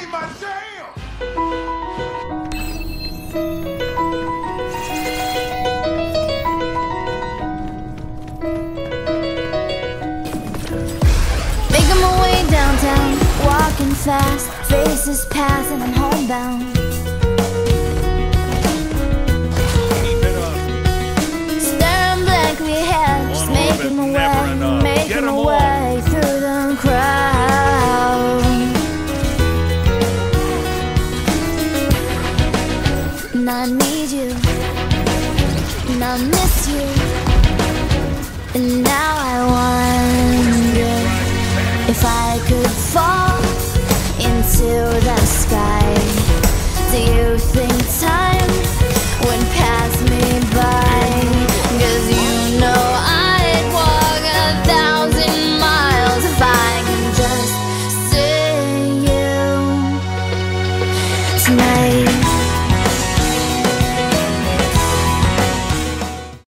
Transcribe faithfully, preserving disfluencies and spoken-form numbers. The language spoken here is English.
ain't my jam! Making my way downtown, walking fast, faces passing, I'm homebound. Staring blankly ahead, just making my way, making my way through the crowd. And I need you, and I miss you, and now I wonder if I could fall into the sky. Do you think time would pass me by? 'Cause you know I'd walk a thousand miles if I could just see you tonight.